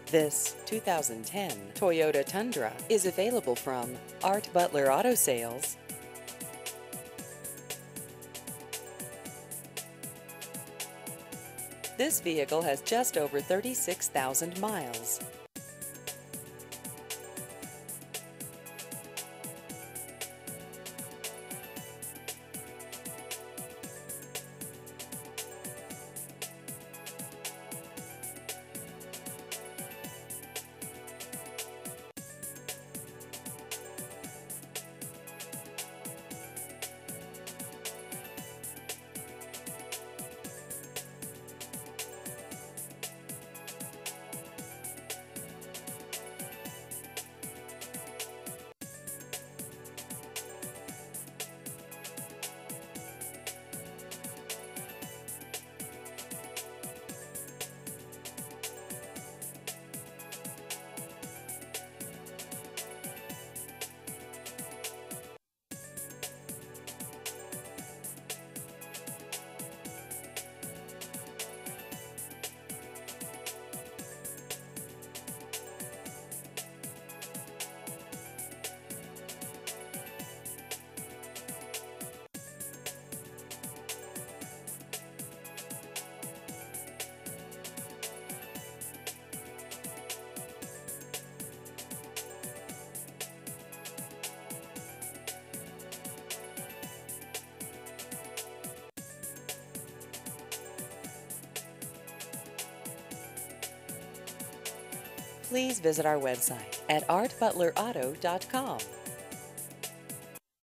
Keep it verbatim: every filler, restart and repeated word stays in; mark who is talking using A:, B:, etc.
A: This two thousand ten Toyota Tundra is available from Art Butler Auto Sales. This vehicle has just over thirty-six thousand miles. Please visit our website at art butler auto dot com.